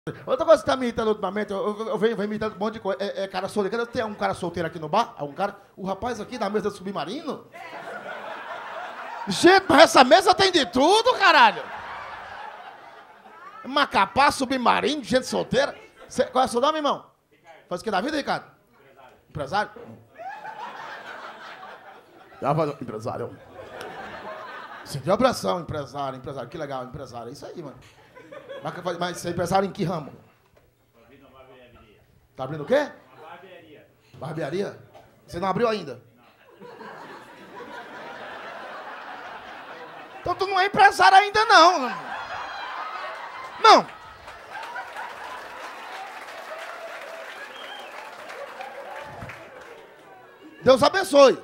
Outra coisa que tá me irritando ultimamente, eu venho me irritando um monte de coisa. É cara solteiro. Tem um cara solteiro aqui no bar? Um cara. O rapaz aqui na mesa do submarino? Gente, mas essa mesa tem de tudo, caralho. Macapá, submarino, gente solteira. Qual é o seu nome, irmão? Faz o que da vida, Ricardo? Empresário? Empresário. Sentiu a pressão, empresário. Que legal, empresário. É isso aí, mano. Mas você é empresário em que ramo? Tô abrindo uma barbearia. Tá abrindo o quê? Uma barbearia. Barbearia? Você não abriu ainda? Não. Então tu não é empresário ainda, não. Não. Deus abençoe.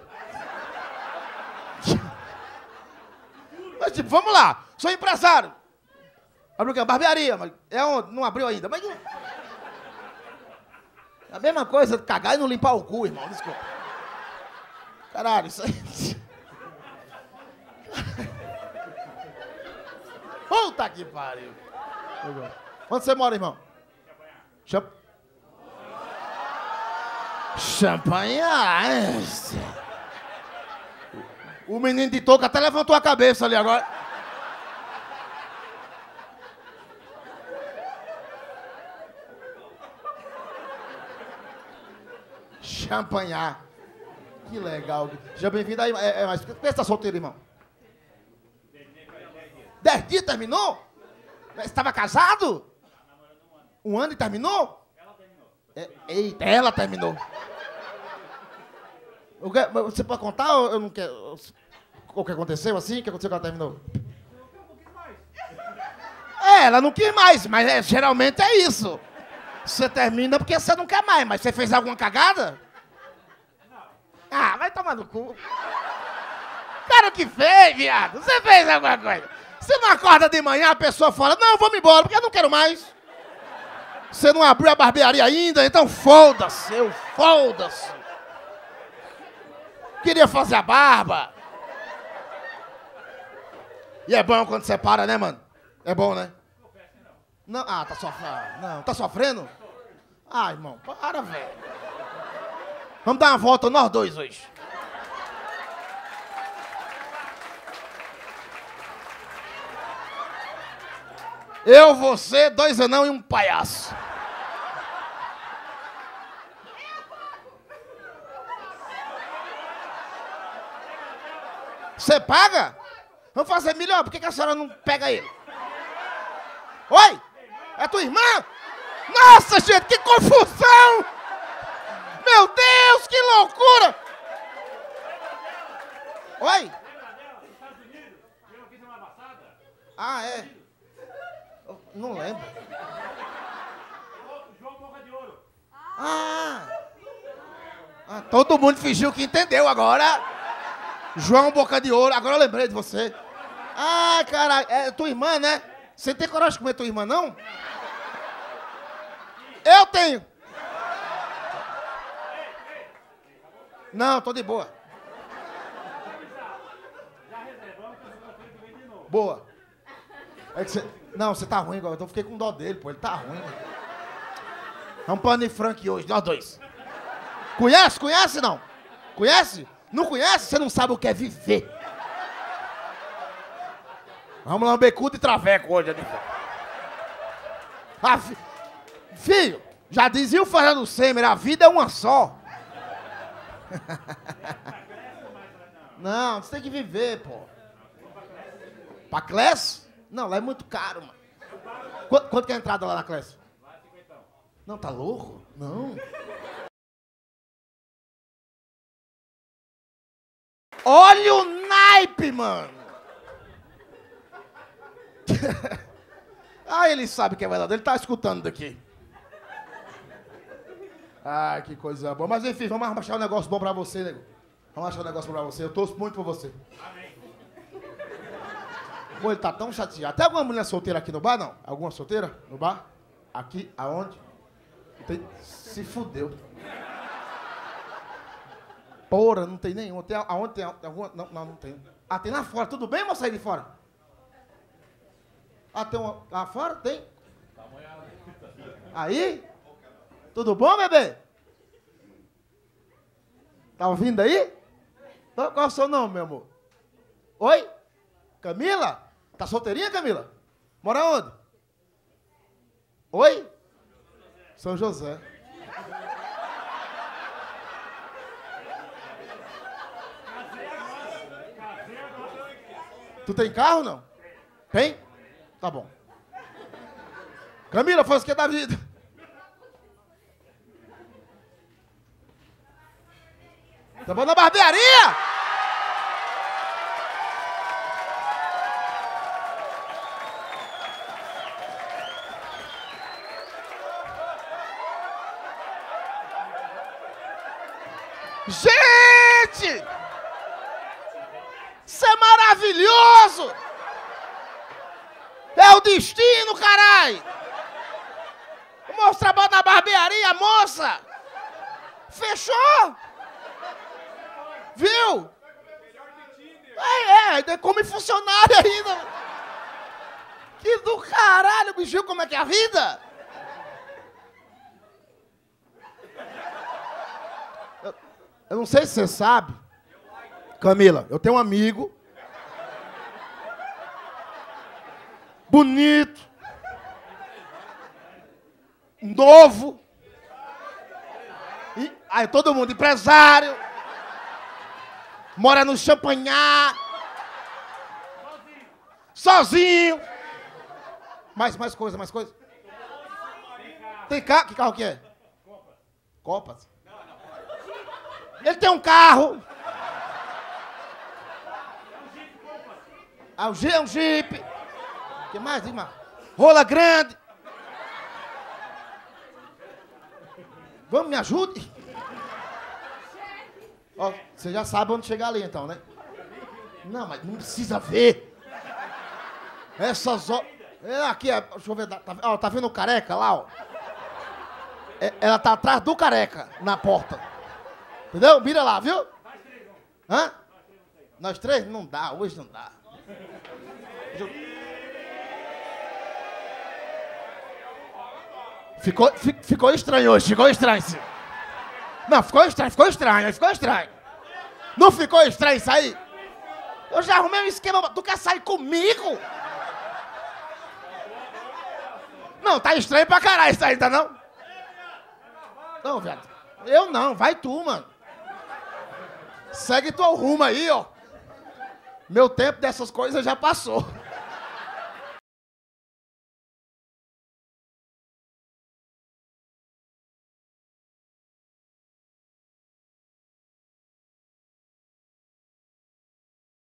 Mas tipo, vamos lá. Sou empresário. Abriu o quê? Barbearia, mas é onde? Não abriu ainda. Mas... É a mesma coisa, cagar e não limpar o cu, irmão. Desculpa. Caralho, isso aí... Puta que pariu. Onde você mora, irmão? Champanhar. O menino de touca até levantou a cabeça ali agora. Champanhar. Que legal. Seja bem-vindo aí. Mas por que você tá solteiro, irmão? 10 dias terminou? Você estava casado? Um ano e terminou? Ela terminou. Eita, ela terminou. Você pode contar ou eu não quero? O que aconteceu assim? O que aconteceu que ela terminou? Ela não quis mais, mas geralmente é isso. Você termina porque você não quer mais, mas você fez alguma cagada? Ah, vai tomar no cu. Cara, o que fez, viado? Você fez alguma coisa. Você não acorda de manhã, a pessoa fala, não, eu vou me embora, porque eu não quero mais. Você não abriu a barbearia ainda, então foda-se, foda-se. Queria fazer a barba. E é bom quando você para, né, mano? É bom, né? Não, tá sofrendo. Não, tá sofrendo? Ah, irmão, para, velho. Vamos dar uma volta nós dois hoje. Eu, você, 2 anão e um palhaço. Você paga? Vamos fazer melhor. Por que a senhora não pega ele? Oi? É tua irmã? Nossa, gente, que confusão! Meu Deus, que loucura! Oi? Ah, é? Eu não lembro. João Boca de Ouro. Todo mundo fingiu que entendeu agora. João Boca de Ouro. Agora eu lembrei de você. Ah, caralho. É tua irmã, né? Você tem coragem de comer tua irmã, não? Eu tenho. Não, tô de boa. Boa. É que você... Não, você tá ruim agora. Eu fiquei com dó dele, pô. Ele tá ruim. Vamos pro Anne Frank hoje, nós dois. Conhece? Conhece, não? Conhece? Não conhece? Você não sabe o que é viver. Vamos lá, um becudo e traveco hoje, Anne Frank. Filho, já dizia o Fernando Semer, a vida é uma só. Não, você tem que viver, pô. Pra Clécio? Não, lá é muito caro, mano. Quanto que é a entrada lá na Clécio? Lá é 50. Não, tá louco? Não. Olha o naipe, mano. Ele sabe que é verdade. Ele tá escutando daqui. Ai, que coisa boa. Mas enfim, vamos achar um negócio bom pra você, nego. Vamos achar um negócio bom pra você. Eu torço muito por você. Amém. Pô, ele tá tão chateado. Tem alguma mulher solteira aqui no bar, não? Alguma solteira no bar? Aqui? Aonde? Se fudeu. Porra, não tem nenhuma. Aonde tem alguma? Não tem. Ah, tem lá fora. Tudo bem, moça, aí de fora? Ah, tem uma... Lá fora? Tem? Tá molhado. Aí? Tudo bom, bebê? Tá ouvindo aí? Qual é o seu nome, meu amor? Oi? Camila? Tá solteirinha, Camila? Mora onde? Oi? São José. Tu tem carro, não? Tem? Tá bom. Camila, faz o que da vida? Tá bom na barbearia? Gente! Isso é maravilhoso! É o destino, carai! O moço trabalha na barbearia, moça! Fechou! Viu? Como funcionário ainda! Que do caralho, bicho, como é que é a vida? Eu não sei se você sabe, Camila, eu tenho um amigo bonito, novo, e aí todo mundo empresário, mora no Champanhar, sozinho, mais coisa. Tem carro? Que carro que é? Copas. Ele tem um carro. É um Jeep. O que mais, irmão? Rola grande. Vamos, me ajude? Ó, você já sabe onde chegar ali, então, né? Não, mas não precisa ver. Essas horas... aqui, deixa eu ver. Tá vendo o careca lá, ó? Ela tá atrás do careca, na porta. Entendeu? Mira lá, viu? Hã? Nós três? Não dá, hoje não dá. Ficou estranho hoje, ficou estranho. Não, ficou estranho. Não ficou estranho isso aí? Eu já arrumei um esquema, tu quer sair comigo? Não, tá estranho pra caralho isso aí, tá não? Não, viado. Eu não, vai tu, mano. Segue teu rumo aí, ó. Meu tempo dessas coisas já passou.